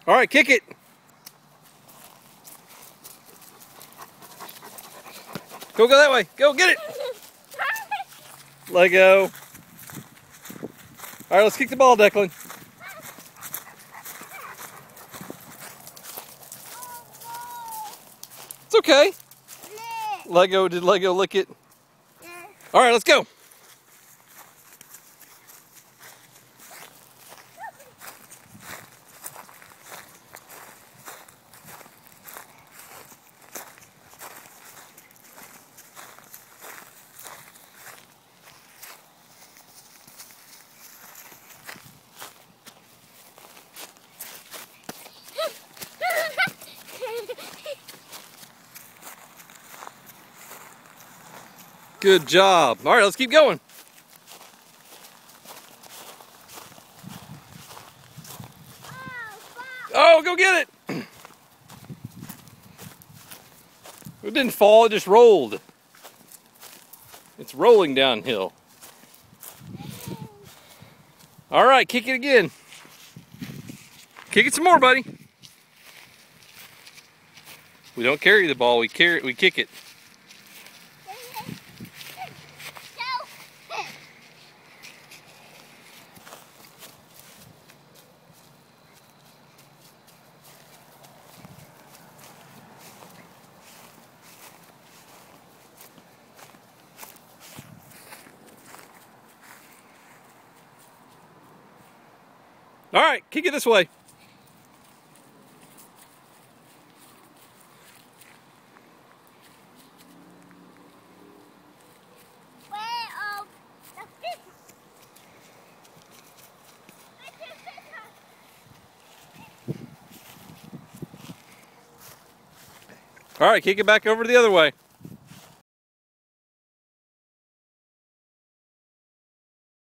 All right, kick it. Go that way. Go get it. Lego. All right, let's kick the ball, Declan. It's okay. Lego, did Lego lick it? Yeah. All right, let's go. Good job. All right, let's keep going. Oh, go get it. It didn't fall, it just rolled. It's rolling downhill. All right, kick it again. Kick it some more, buddy. We don't carry the ball, we kick it. All right, kick it this way. All right, kick it back over the other way.